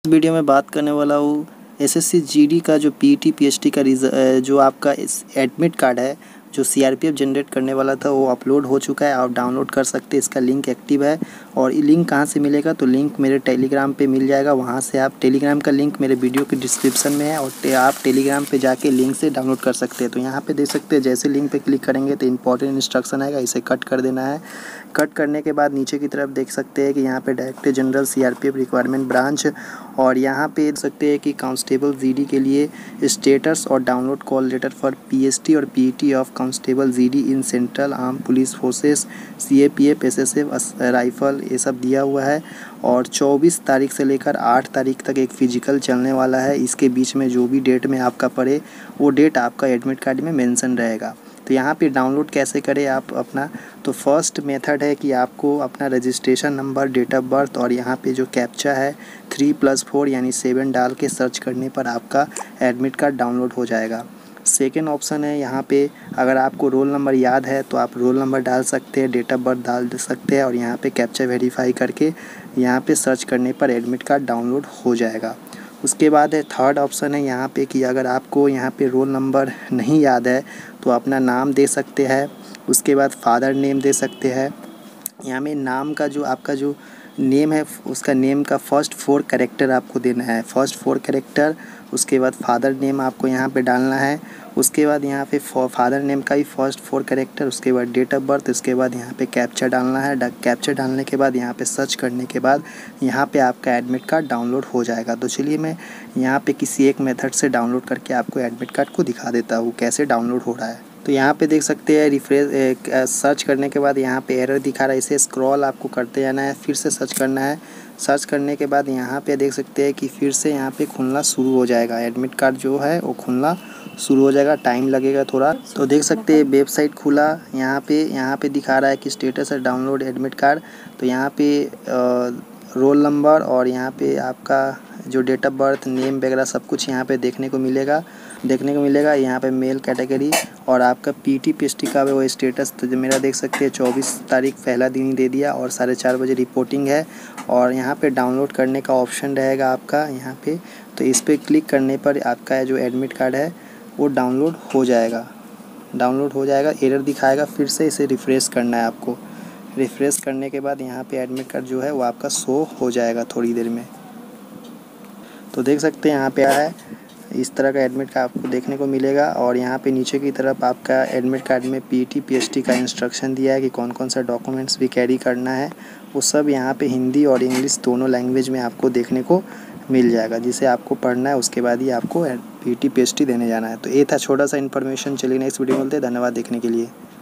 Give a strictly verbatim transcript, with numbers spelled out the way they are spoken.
इस वीडियो में बात करने वाला हूँ एसएससी जीडी का जो पीटी पीएचडी का जो आपका एडमिट कार्ड है जो सीआरपीएफ जनरेट करने वाला था वो अपलोड हो चुका है। आप डाउनलोड कर सकते हैं, इसका लिंक एक्टिव है। और ये लिंक कहाँ से मिलेगा तो लिंक मेरे टेलीग्राम पे मिल जाएगा। वहाँ से आप टेलीग्राम का लिंक मेरे वीडियो के डिस्क्रिप्शन में है और आप टेलीग्राम पे जाके लिंक से डाउनलोड कर सकते हैं। तो यहाँ पे देख सकते हैं, जैसे लिंक पे क्लिक करेंगे तो इंपॉर्टेंट इंस्ट्रक्शन आएगा, इसे कट कर देना है। कट करने के बाद नीचे की तरफ देख सकते हैं कि यहाँ पे director general CRPF requirement branch और यहाँ पे देख सकते हैं कि कांस्टेबल जीडी के लिए स्टेटस और download call letter for PST और PT of constable GD in central arm police forces CAPF SSF rifle ये सब दिया हुआ है। और चौबीस तारीख से लेकर आठ तारीख तक एक फ़िजिकल चलने वाला है। इसके बीच में जो भी डेट में आपका पड़े वो डेट आपका एडमिट कार्ड में मेंशन रहेगा। तो यहाँ पे डाउनलोड कैसे करें आप अपना, तो फर्स्ट मेथड है कि आपको अपना registration number, date of birth और यहाँ पे जो कैप्चा है थ्री प्लस फोर यानी सेवन डाल के सर्च करने पर आपका एडमिट कार्ड डाउनलोड हो जाएगा। सेकेंड ऑप्शन है यहाँ पे, अगर आपको रोल नंबर याद है तो आप रोल नंबर डाल सकते हैं, डेट ऑफ बर्थ डाल सकते हैं और यहाँ पे कैप्चा वेरीफाई करके यहाँ पे सर्च करने पर एडमिट कार्ड डाउनलोड हो जाएगा। उसके बाद है थर्ड ऑप्शन है यहाँ पे कि अगर आपको यहाँ पे रोल नंबर नहीं याद है तो अपना नाम दे सकते हैं। उसके बाद फादर नेम दे सकते हैं। यहाँ में नाम का जो आपका जो नेम है उसका नेम का फर्स्ट फोर कैरेक्टर आपको देना है, फर्स्ट फोर कैरेक्टर। उसके बाद फादर नेम आपको यहाँ पे डालना है। उसके बाद यहाँ पे फादर नेम का ही फर्स्ट फोर कैरेक्टर। उसके बाद डेट ऑफ बर्थ। उसके बाद यहाँ पे कैप्चा डालना है। कैप्चा डालने के बाद यहाँ पे सर्च करने के बाद यहाँ पे आपका एडमिट कार्ड डाउनलोड हो जाएगा। तो चलिए मैं यहाँ पे किसी एक मेथड से डाउनलोड करके आपको एडमिट कार्ड को दिखा देता हूँ कैसे डाउनलोड हो रहा है। तो यहाँ पे देख सकते हैं रिफ्रेश सर्च करने के बाद यहाँ पे एरर दिखा रहा है, इसे स्क्रॉल आपको करते जाना है, फिर से सर्च करना है। सर्च करने के बाद यहाँ पे देख सकते हैं कि फिर से यहाँ पे खुलना शुरू हो जाएगा, एडमिट कार्ड जो है वो खुलना शुरू हो जाएगा, टाइम लगेगा थोड़ा। तो देख सकते हैं वेबसाइट खुला, यहाँ पे यहाँ पे दिखा रहा है कि स्टेटस है डाउनलोड एडमिट कार्ड। तो यहाँ पे रोल नंबर और यहाँ पे आपका जो डेट ऑफ बर्थ, नेम वगैरह सब कुछ यहाँ पे देखने को मिलेगा देखने को मिलेगा यहाँ पे मेल कैटेगरी और आपका पीटी पीएचडी का वो स्टेटस। तो जो मेरा देख सकते हैं चौबीस तारीख पहला दिन ही दे दिया और साढ़े चार बजे रिपोर्टिंग है। और यहाँ पे डाउनलोड करने का ऑप्शन रहेगा आपका यहाँ पे, तो इस पर क्लिक करने पर आपका जो एडमिट कार्ड है वो डाउनलोड हो जाएगा डाउनलोड हो जाएगा एरर दिखाएगा, फिर से इसे रिफ़्रेश करना है आपको। रिफ़्रेश करने के बाद यहाँ पे एडमिट कार्ड जो है वो आपका शो हो जाएगा थोड़ी देर में। तो देख सकते हैं यहाँ पे आया है, इस तरह का एडमिट कार्ड आपको देखने को मिलेगा। और यहाँ पे नीचे की तरफ आपका एडमिट कार्ड में पीटी पीएचडी का इंस्ट्रक्शन दिया है कि कौन कौन सा डॉक्यूमेंट्स भी कैरी करना है, वो सब यहाँ पे हिंदी और इंग्लिश दोनों लैंग्वेज में आपको देखने को मिल जाएगा, जिसे आपको पढ़ना है। उसके बाद ही आपको पीटी पीएचडी देने जाना है। तो ये था छोटा सा इन्फॉर्मेशन। चलिए नेक्स्ट वीडियो मिलते हैं। धन्यवाद देखने के लिए।